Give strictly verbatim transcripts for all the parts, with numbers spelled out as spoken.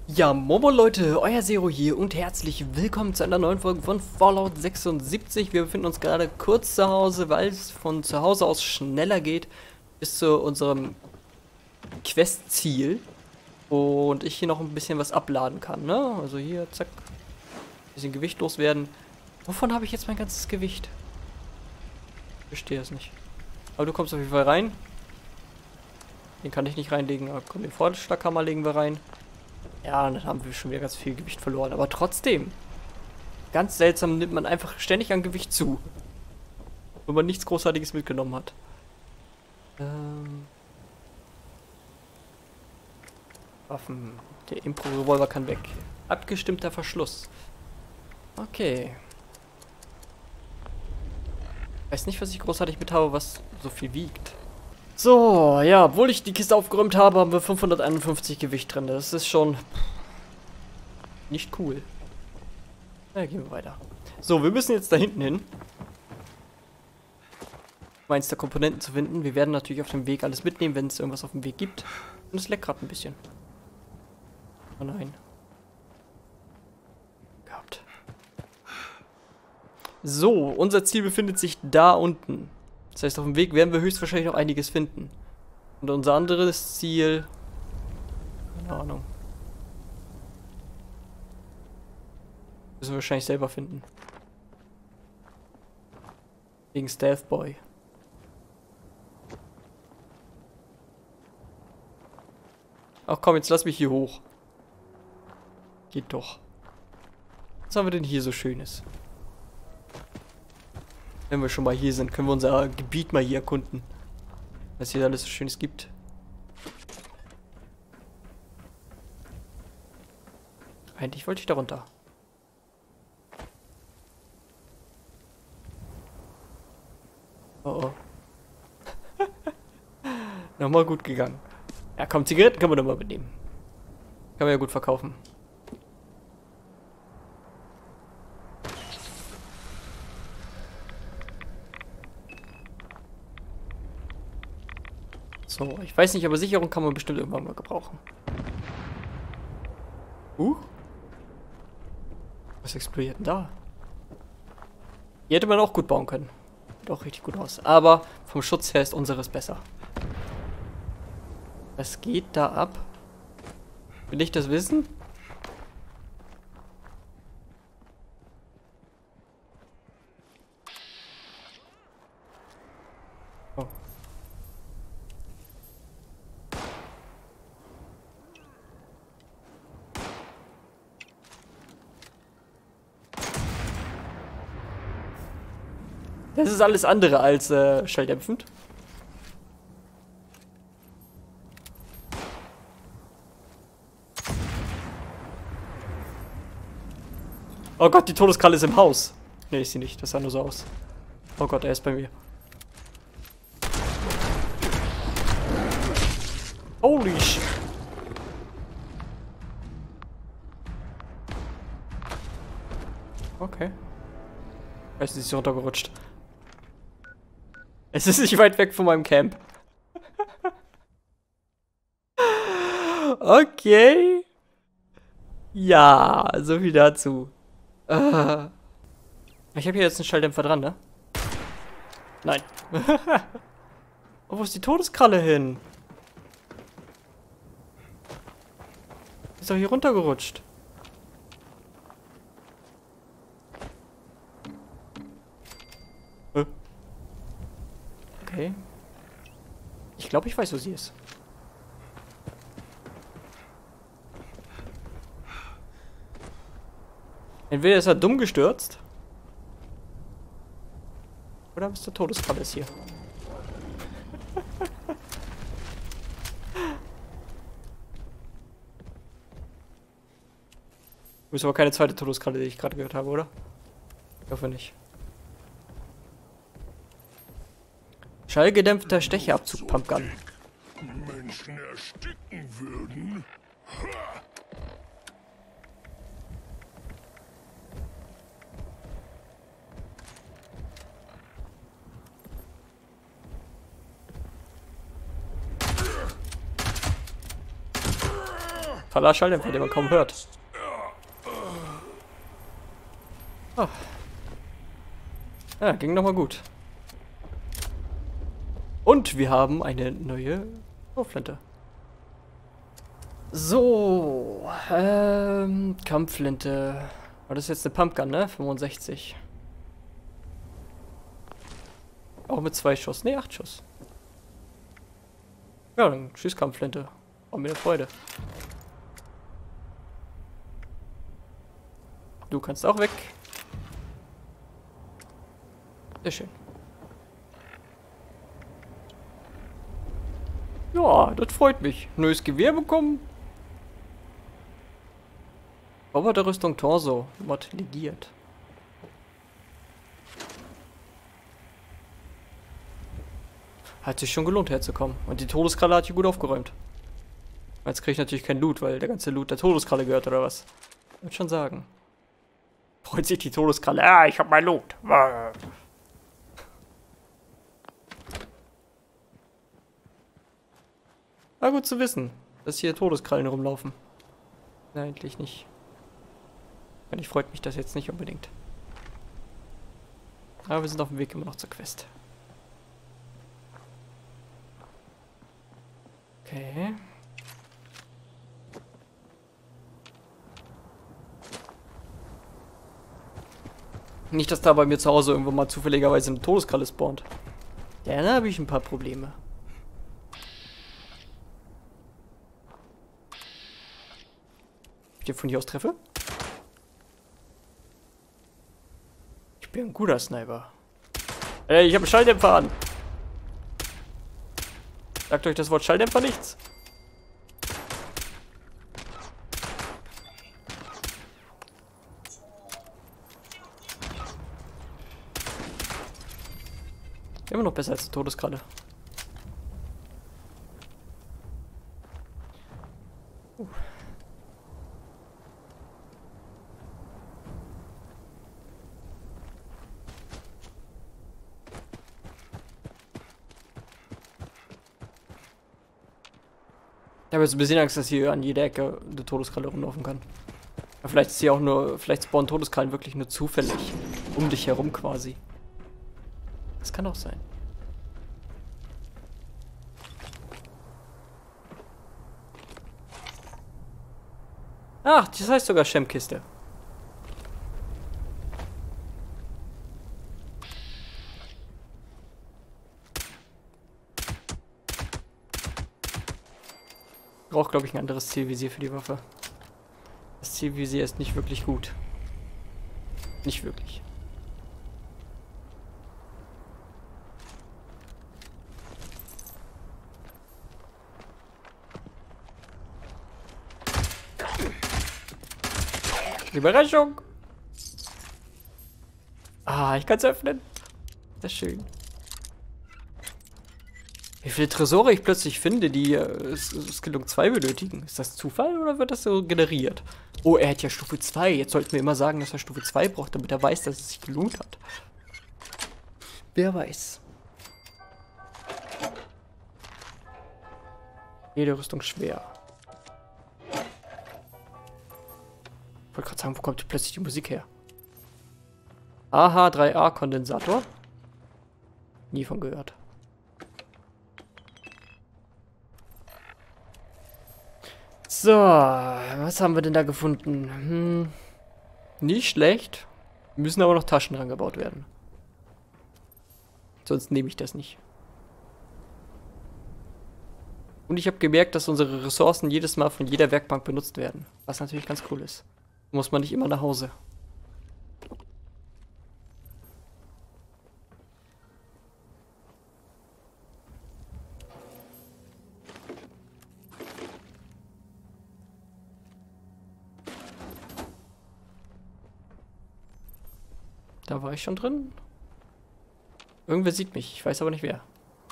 Ja, Momo Leute, euer Zero hier und herzlich willkommen zu einer neuen Folge von Fallout sechsundsiebzig. Wir befinden uns gerade kurz zu Hause, weil es von zu Hause aus schneller geht bis zu unserem Questziel und ich hier noch ein bisschen was abladen kann, ne? Also hier, zack, ein bisschen Gewicht loswerden. Wovon habe ich jetzt mein ganzes Gewicht? Ich verstehe es nicht. Aber du kommst auf jeden Fall rein. Den kann ich nicht reinlegen, aber komm, den Vorschlaghammer legen wir rein. Ja, dann haben wir schon wieder ganz viel Gewicht verloren. Aber trotzdem, ganz seltsam nimmt man einfach ständig an Gewicht zu. Wenn man nichts Großartiges mitgenommen hat. Ähm Waffen. Der Impro-Revolver kann weg. Abgestimmter Verschluss. Okay. Weiß nicht, was ich großartig mit habe, was so viel wiegt. So, ja, obwohl ich die Kiste aufgeräumt habe, haben wir fünfhunderteinundfünfzig Gewicht drin. Das ist schon nicht cool. Na, gehen wir weiter. So, wir müssen jetzt da hinten hin, um eins der Komponenten zu finden. Wir werden natürlich auf dem Weg alles mitnehmen, wenn es irgendwas auf dem Weg gibt. Und es leckt gerade ein bisschen. Oh nein. Gehabt. So, unser Ziel befindet sich da unten. Das heißt, auf dem Weg werden wir höchstwahrscheinlich noch einiges finden. Und unser anderes Ziel... Keine Ahnung. Müssen wir wahrscheinlich selber finden. Wegen Stealth Boy. Ach komm, jetzt lass mich hier hoch. Geht doch. Was haben wir denn hier so Schönes? Wenn wir schon mal hier sind, können wir unser Gebiet mal hier erkunden. Was hier alles so Schönes gibt. Eigentlich wollte ich da runter. Oh oh. Nochmal gut gegangen. Ja komm, Zigaretten können wir doch mal mitnehmen. Kann man ja gut verkaufen. So, ich weiß nicht, aber Sicherung kann man bestimmt irgendwann mal gebrauchen. Uh? Was explodiert denn da? Hier hätte man auch gut bauen können. Sieht auch richtig gut aus. Aber vom Schutz her ist unseres besser. Was geht da ab? Will ich das wissen? Oh. Das ist alles andere als äh, schalldämpfend. Oh Gott, die Todeskralle ist im Haus. Ne, ist sie nicht. Das sah nur so aus. Oh Gott, er ist bei mir. Holy sh... Okay. Es ist runtergerutscht. Es ist nicht weit weg von meinem Camp. Okay. Ja, so viel dazu. Uh. Ich habe hier jetzt einen Schalldämpfer dran, ne? Nein. Oh, wo ist die Todeskralle hin? Ist doch hier runtergerutscht. Äh. Okay. Ich glaube, ich weiß, wo sie ist. Entweder ist er dumm gestürzt. Oder Mister Todeskralle ist hier. Du bist aber keine zweite Todeskralle, die ich gerade gehört habe, oder? Ich hoffe nicht. Schallgedämpfter Stecherabzug Pumpgun. Menschen ersticken würden? Ha! Toller Schalldämpfer, den man kaum hört. Oh. Ja, ging nochmal gut. Und wir haben eine neue Schrotflinte. So, ähm, Kampfflinte. War das jetzt eine Pumpgun, ne? fünfundsechzig. Auch mit zwei Schuss. Ne, acht Schuss. Ja, dann Schießkampfflinte. War mir eine Freude. Du kannst auch weg. Sehr schön. Ja, das freut mich. Neues Gewehr bekommen. Roboterrüstung Torso. Mod legiert. Hat sich schon gelohnt herzukommen. Und die Todeskralle hat hier gut aufgeräumt. Jetzt kriege ich natürlich kein Loot, weil der ganze Loot der Todeskralle gehört, oder was? Ich würde schon sagen. Freut sich die Todeskralle. Ah, ich hab mein Loot. Na gut zu wissen, dass hier Todeskrallen rumlaufen. Nein, eigentlich nicht. Eigentlich freut mich das jetzt nicht unbedingt. Aber wir sind auf dem Weg immer noch zur Quest. Okay. Nicht, dass da bei mir zu Hause irgendwo mal zufälligerweise eine Todeskralle spawnt. Dann habe ich ein paar Probleme. Ob ich den von hier aus treffe? Ich bin ein guter Sniper. Ey, ich habe einen Schalldämpfer an. Sagt euch das Wort Schalldämpfer nichts? Immer noch besser als die Todeskralle. Uh. Ich habe jetzt ein bisschen Angst, dass hier an jeder Ecke eine Todeskralle rumlaufen kann. Aber vielleicht ist hier auch nur, vielleicht spawnen Todeskrallen wirklich nur zufällig um dich herum quasi. Das kann auch sein. Ach, das heißt sogar Schemmkiste. Braucht, glaube ich, ein anderes Zielvisier für die Waffe. Das Zielvisier ist nicht wirklich gut. Nicht wirklich. Überraschung! Ah, ich kann es öffnen. Das ist schön. Wie viele Tresore ich plötzlich finde, die äh, Skillung zwei benötigen. Ist das Zufall oder wird das so generiert? Oh, er hat ja Stufe zwei. Jetzt sollten wir immer sagen, dass er Stufe zwei braucht, damit er weiß, dass es sich gelohnt hat. Wer weiß. Jede Rüstung schwer. Ich wollte gerade sagen, wo kommt plötzlich die Musik her? A H drei A Kondensator? Nie von gehört. So, was haben wir denn da gefunden? Hm, nicht schlecht. Müssen aber noch Taschen dran gebaut werden. Sonst nehme ich das nicht. Und ich habe gemerkt, dass unsere Ressourcen jedes Mal von jeder Werkbank benutzt werden. Was natürlich ganz cool ist. Muss man nicht immer nach Hause. Da war ich schon drin. Irgendwer sieht mich, ich weiß aber nicht wer.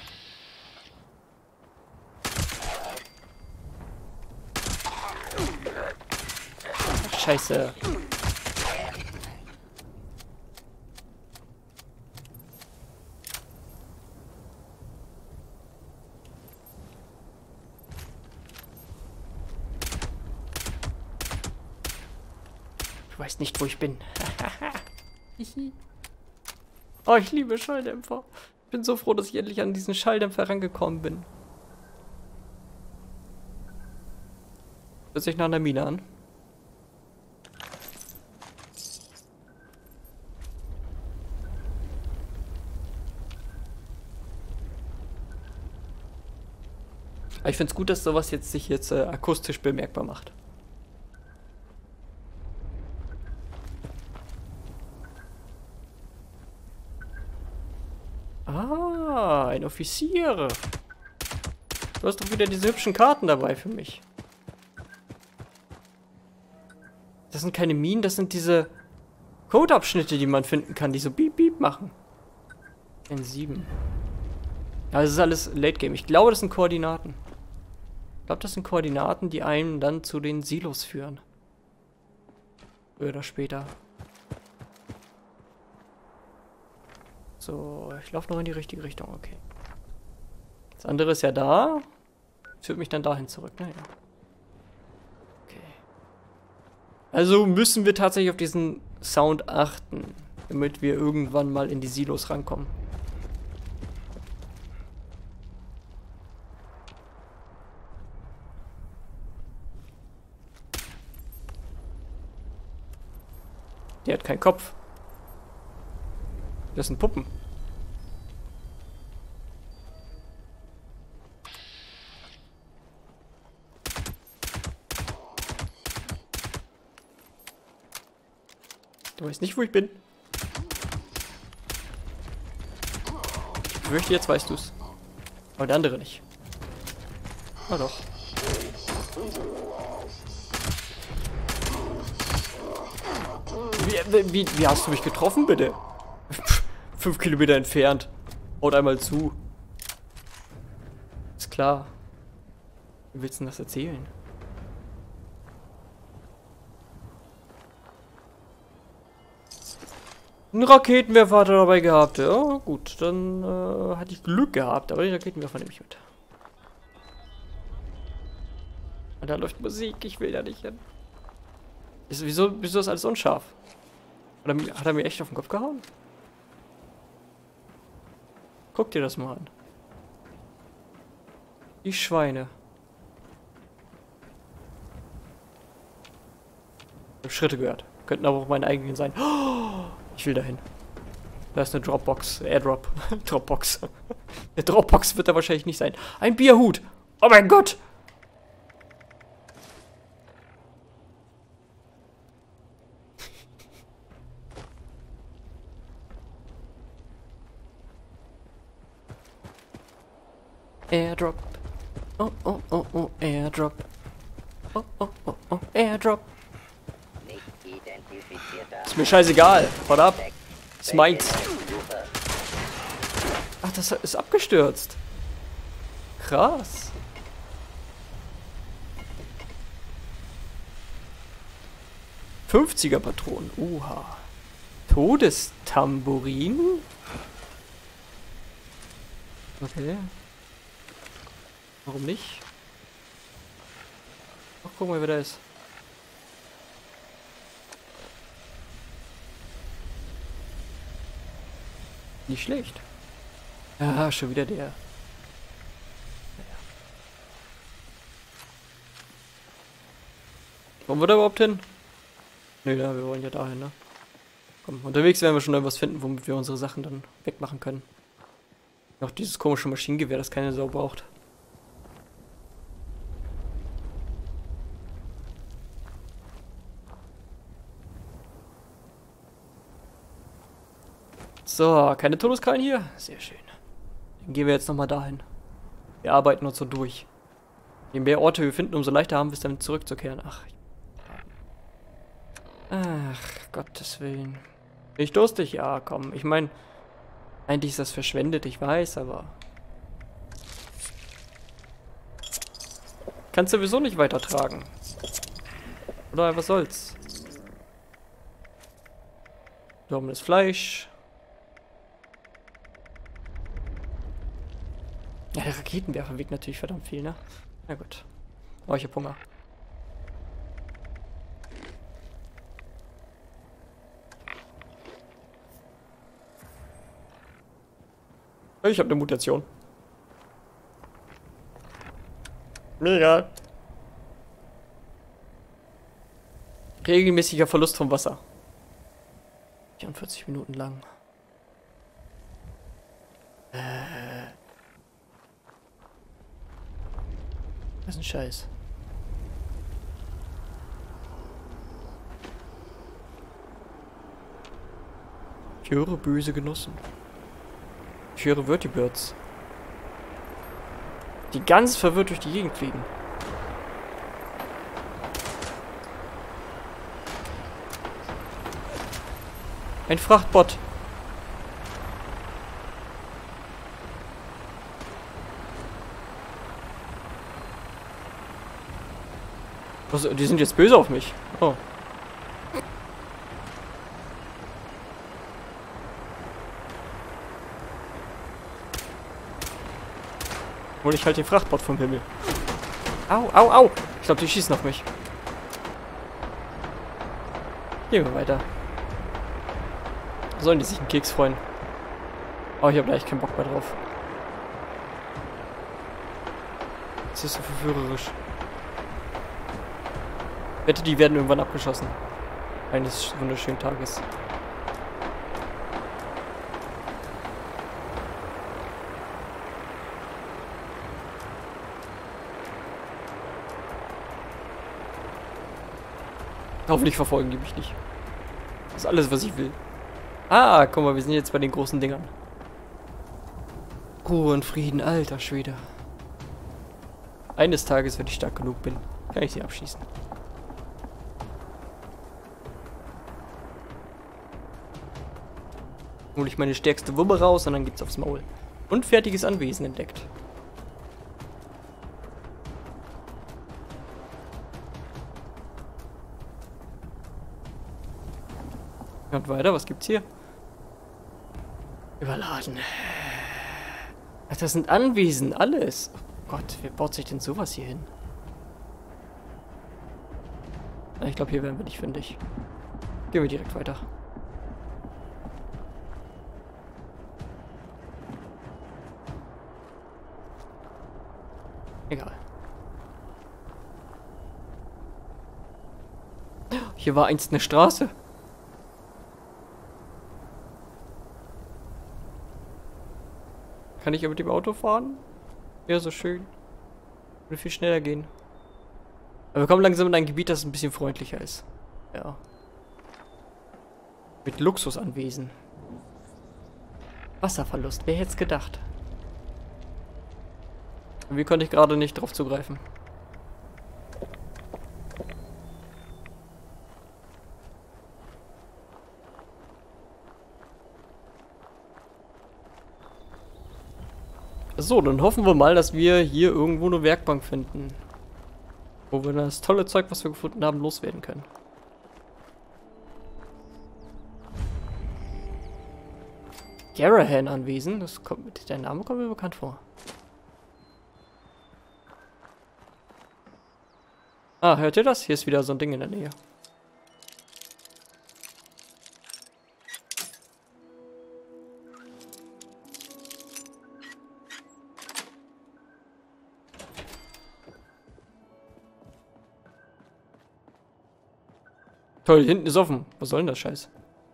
Ach, Scheiße. Du weißt nicht, wo ich bin. Oh, ich liebe Schalldämpfer. Ich bin so froh, dass ich endlich an diesen Schalldämpfer rangekommen bin. Hört sich nach einer Mine an. Aber ich finde es gut, dass sowas jetzt sich jetzt äh, akustisch bemerkbar macht. Ah, ein Offizier. Du hast doch wieder diese hübschen Karten dabei für mich. Das sind keine Minen, das sind diese Codeabschnitte, die man finden kann, die so Beep Beep machen. N sieben. Ja, das ist alles Late Game. Ich glaube, das sind Koordinaten. Ich glaube, das sind Koordinaten, die einen dann zu den Silos führen. Früher oder später. So, ich laufe noch in die richtige Richtung, okay. Das andere ist ja da. Das führt mich dann dahin zurück, naja. Okay. Also müssen wir tatsächlich auf diesen Sound achten, damit wir irgendwann mal in die Silos rankommen. Der hat keinen Kopf. Das sind Puppen. Du weißt nicht, wo ich bin. Ich fürchte, jetzt weißt du es. Aber der andere nicht. Ah doch. Wie, wie, wie hast du mich getroffen, bitte? Fünf Kilometer entfernt. Haut einmal zu. Ist klar. Wie willst du denn das erzählen? Einen Raketenwerfer hat er dabei gehabt. Ja, gut, dann äh, hatte ich Glück gehabt, aber den Raketenwerfer nehme ich mit. Und da läuft Musik, ich will da nicht hin. Ist, wieso, wieso ist alles unscharf? Hat er, hat er mir echt auf den Kopf gehauen? Guck dir das mal an. Die Schweine. Ich habe Schritte gehört. Könnten aber auch meine eigenen sein. Oh, ich will dahin. Da ist eine Dropbox. Airdrop. Dropbox. Der Dropbox wird da wahrscheinlich nicht sein. Ein Bierhut. Oh mein Gott. Airdrop. Oh, oh, oh, oh, Airdrop. Oh, oh, oh, oh, Airdrop. Ist mir scheißegal. Haut ab. Ist meins. Ach, das ist abgestürzt. Krass. fünfziger Patronen. Uha. Todestamburin? Okay. Warum nicht? Ach, guck mal, wer da ist. Nicht schlecht. Ja, schon wieder der. Wollen wir da überhaupt hin? Nö, ja, wir wollen ja dahin, ne? Komm, unterwegs werden wir schon irgendwas finden, womit wir unsere Sachen dann wegmachen können. Noch dieses komische Maschinengewehr, das keine Sau braucht. So, keine Todeskrallen hier? Sehr schön. Dann gehen wir jetzt nochmal dahin. Wir arbeiten uns so durch. Je mehr Orte wir finden, umso leichter haben wir es dann zurückzukehren. Ach. Ach, Gottes Willen. Bin ich durstig? Ja, komm. Ich meine, eigentlich ist das verschwendet, ich weiß, aber... Kannst du sowieso nicht weitertragen. Oder was soll's? Dormenes Fleisch. Ja, der Raketenwerfer wiegt natürlich verdammt viel, ne? Na gut. Oh, ich hab Hunger. Ich habe eine Mutation. Mega. Regelmäßiger Verlust vom Wasser. vierundvierzig Minuten lang. Äh. Das ist ein Scheiß. Ich höre böse Genossen. Ich höre Vertibirds. Die ganz verwirrt durch die Gegend fliegen. Ein Frachtbot. Was, die sind jetzt böse auf mich. Oh. Hol ich halt den Frachtbot vom Himmel. Au, au, au. Ich glaube, die schießen auf mich. Gehen wir weiter. Sollen die sich einen Keks freuen? Aber ich habe da echt keinen Bock mehr drauf. Das ist so verführerisch. Ich wette, die werden irgendwann abgeschossen. Eines wunderschönen Tages. Hoffentlich verfolgen die mich nicht. Das ist alles, was ich will. Ah, guck mal, wir sind jetzt bei den großen Dingern. Ruhe und Frieden, alter Schwede. Eines Tages, wenn ich stark genug bin, kann ich sie abschießen. Hol ich meine stärkste Wumme raus und dann gibt's aufs Maul. Und fertiges Anwesen entdeckt. Und weiter, was gibt's hier? Überladen. Ach, das sind Anwesen, alles. Oh Gott, wer baut sich denn sowas hier hin? Na, ich glaube, hier werden wir nicht fündig. Gehen wir direkt weiter. Egal. Hier war einst eine Straße. Kann ich ja mit dem Auto fahren? Ja, so schön. Würde viel schneller gehen. Aber wir kommen langsam in ein Gebiet, das ein bisschen freundlicher ist. Ja. Mit Luxusanwesen. Wasserverlust, wer hätte es gedacht? Und wie konnte ich gerade nicht drauf zugreifen? So, dann hoffen wir mal, dass wir hier irgendwo eine Werkbank finden. Wo wir das tolle Zeug, was wir gefunden haben, loswerden können. Garahan-Anwesen, das kommt, der Name kommt mir bekannt vor. Ah, hört ihr das? Hier ist wieder so ein Ding in der Nähe. Toll, hinten ist offen. Was soll denn das Scheiß?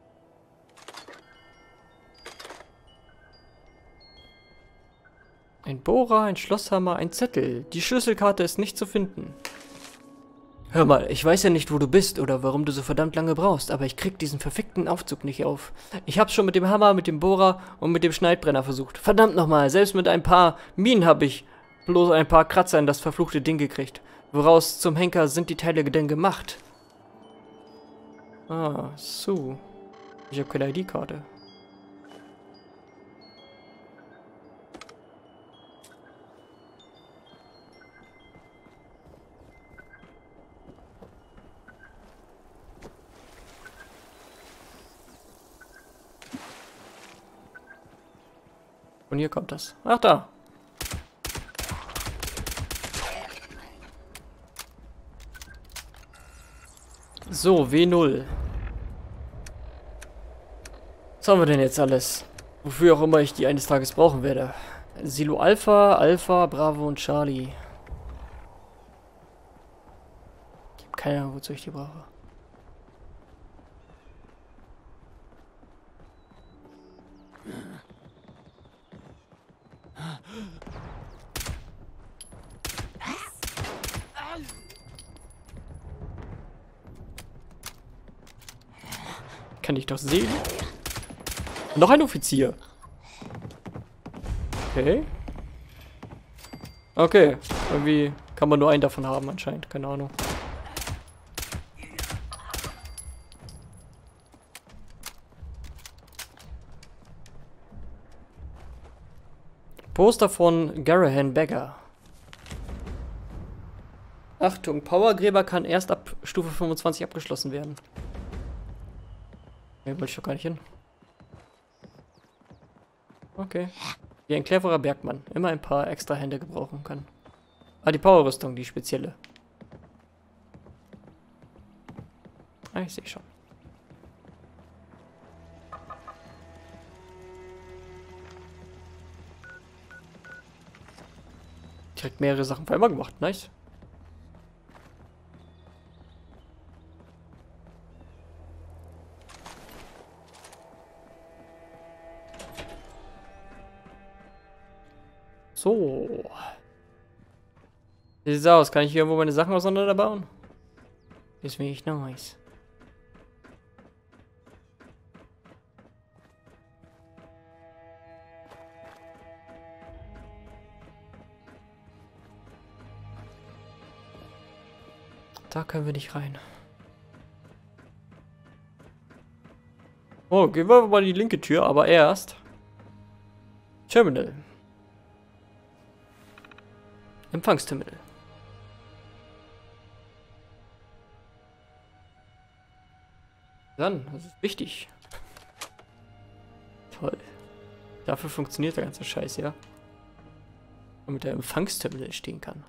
Ein Bohrer, ein Schlosshammer, ein Zettel. Die Schlüsselkarte ist nicht zu finden. Hör mal, ich weiß ja nicht, wo du bist oder warum du so verdammt lange brauchst, aber ich krieg diesen verfickten Aufzug nicht auf. Ich hab's schon mit dem Hammer, mit dem Bohrer und mit dem Schneidbrenner versucht. Verdammt nochmal, selbst mit ein paar Minen habe ich bloß ein paar Kratzer in das verfluchte Ding gekriegt. Woraus zum Henker sind die Teile denn gemacht? Ah, so. Ich habe keine I D-Karte. Und hier kommt das. Ach, da. So, W null. Was haben wir denn jetzt alles? Wofür auch immer ich die eines Tages brauchen werde. Silo Alpha, Alpha, Bravo und Charlie. Ich habe keine Ahnung, wozu ich die brauche. Kann ich doch sehen. Noch ein Offizier. Okay. Okay. Irgendwie kann man nur einen davon haben anscheinend. Keine Ahnung. Poster von Garahan Beggar. Achtung, Powergräber kann erst ab Stufe fünfundzwanzig abgeschlossen werden. Ne, wollte ich doch gar nicht hin. Okay. Wie ein cleverer Bergmann. Immer ein paar extra Hände gebrauchen kann. Ah, die Powerrüstung, die spezielle. Ah, ich sehe schon. Direkt mehrere Sachen auf einmal gemacht. Nice. So. Wie sieht's aus? Kann ich hier irgendwo meine Sachen auseinanderbauen? Das finde ich nice. Da können wir nicht rein. Oh, gehen wir mal die linke Tür, aber erst Terminal. Empfangsterminal. Dann, das ist wichtig. Toll. Dafür funktioniert der ganze Scheiß, ja. Damit der Empfangsterminal stehen kann.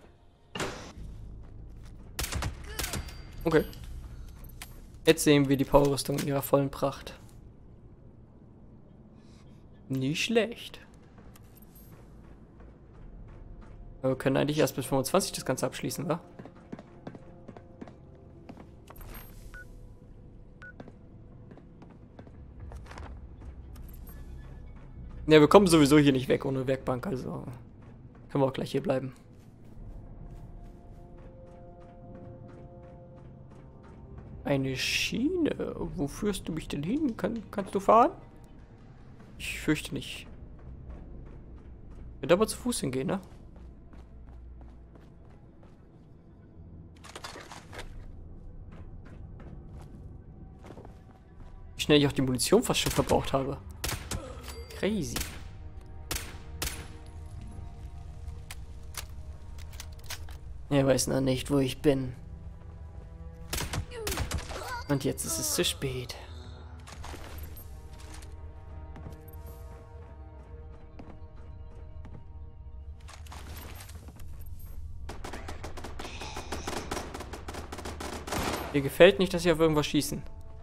Okay. Jetzt sehen wir die Powerrüstung in ihrer vollen Pracht. Nicht schlecht. Aber wir können eigentlich erst bis fünfundzwanzig das Ganze abschließen, wa? Ne, wir kommen sowieso hier nicht weg ohne Werkbank, also können wir auch gleich hier bleiben. Eine Schiene. Wo führst du mich denn hin? Kann, kannst du fahren? Ich fürchte nicht. Ich werde aber zu Fuß hingehen, ne? Wie schnell ich auch die Munition fast schon verbraucht habe. Crazy. Er weiß noch nicht, wo ich bin. Und jetzt ist es zu spät. Mir gefällt nicht, dass sie auf irgendwas schießen.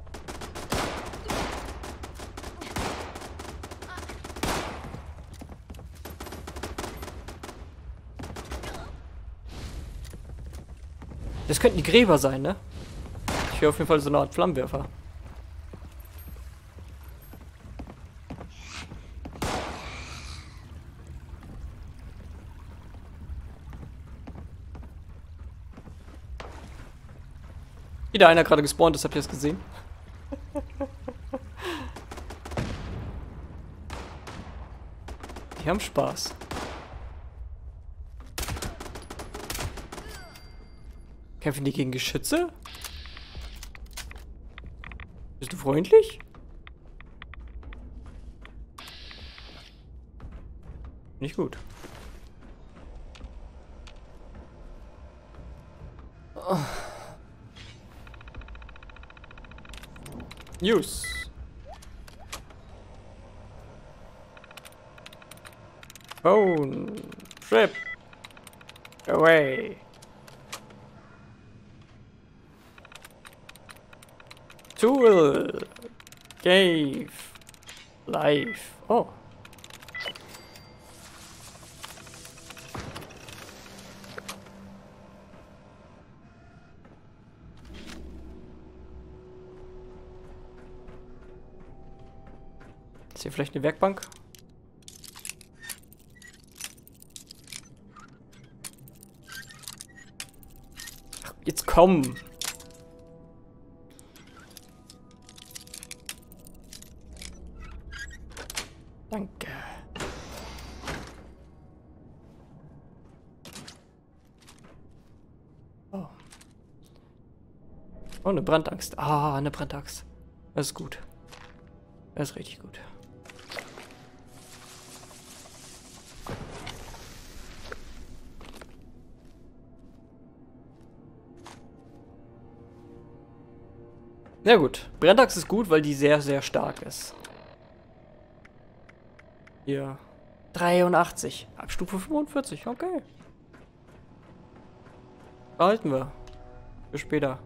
Das könnten die Gräber sein, ne? Ich höre auf jeden Fall so eine Art Flammenwerfer. Wieder einer gerade gespawnt ist, habt ihr das gesehen? Die haben Spaß. Kämpfen die gegen Geschütze? Bist du freundlich? Nicht gut. Oh. News. Phone. Trip. Away. Tool. Cave. Live. Oh. Ist hier vielleicht eine Werkbank? Ach, jetzt komm. Danke. Oh. Oh, eine Brandaxt. Ah, eine Brandaxt. Das ist gut. Das ist richtig gut. Na gut, Brandaxt ist gut, weil die sehr, sehr stark ist. Hier. dreiundachtzig. Ab Stufe fünfundvierzig, okay. Behalten wir. Für später.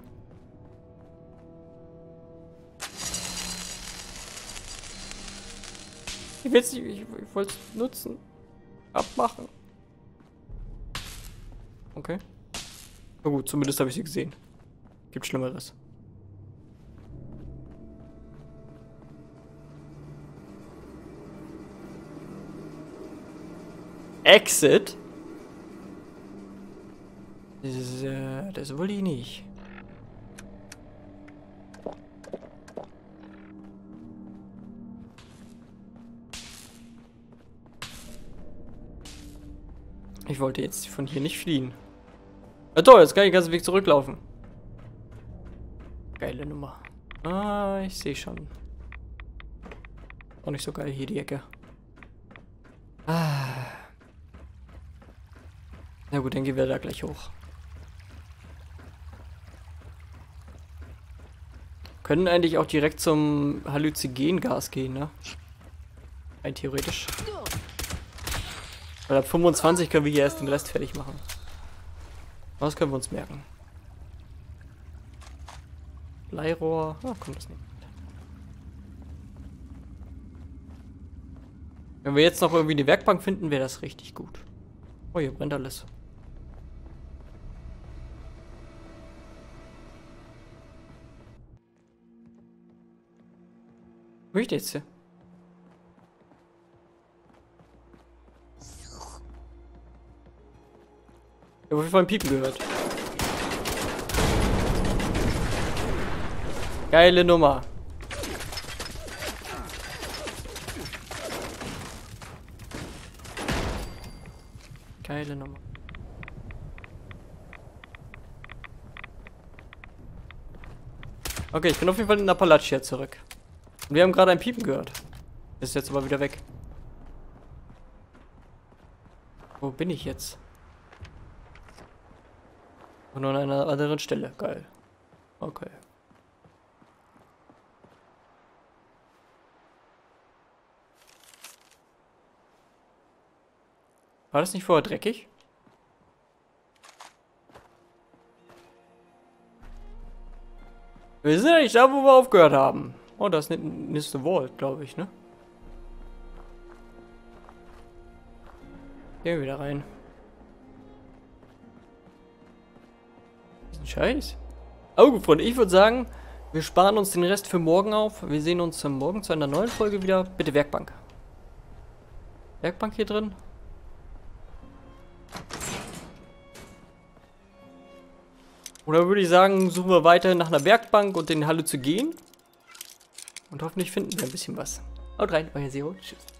Ich will's nicht, ich, ich wollte es nutzen. Abmachen. Okay. Na gut, zumindest habe ich sie gesehen. Gibt Schlimmeres. Exit? Das, äh, das will ich nicht. Ich wollte jetzt von hier nicht fliehen. Na toll, jetzt kann ich den ganzen Weg zurücklaufen. Geile Nummer. Ah, ich sehe schon. Auch nicht so geil hier die Ecke. Ah. Na gut, dann gehen wir da gleich hoch. Können eigentlich auch direkt zum Halluzinogengas gehen, ne? Rein theoretisch. Weil ab fünfundzwanzig können wir hier erst den Rest fertig machen. Was können wir uns merken? Bleirohr. Ah, kommt das nicht. Wenn wir jetzt noch irgendwie eine Werkbank finden, wäre das richtig gut. Oh, hier brennt alles. Wo ist jetzt hier? Ich habe auf jeden Fall ein Piepen gehört. Geile Nummer. Geile Nummer. Okay, ich bin auf jeden Fall in Appalachia zurück. Und wir haben gerade ein Piepen gehört. Ist jetzt aber wieder weg. Wo bin ich jetzt? Und nur an einer anderen Stelle. Geil. Okay. War das nicht vorher dreckig? Wir sind ja nicht da, wo wir aufgehört haben. Oh, das ist nächste Vault, glaube ich, ne? Gehen wir wieder rein. Scheiß. Oh, gut, Freunde, ich würde sagen, wir sparen uns den Rest für morgen auf. Wir sehen uns morgen zu einer neuen Folge wieder. Bitte Werkbank. Werkbank hier drin. Oder würde ich sagen, suchen wir weiterhin nach einer Werkbank und den Halluzinogen. Und hoffentlich finden wir ein bisschen was. Haut rein, euer Zero. Tschüss.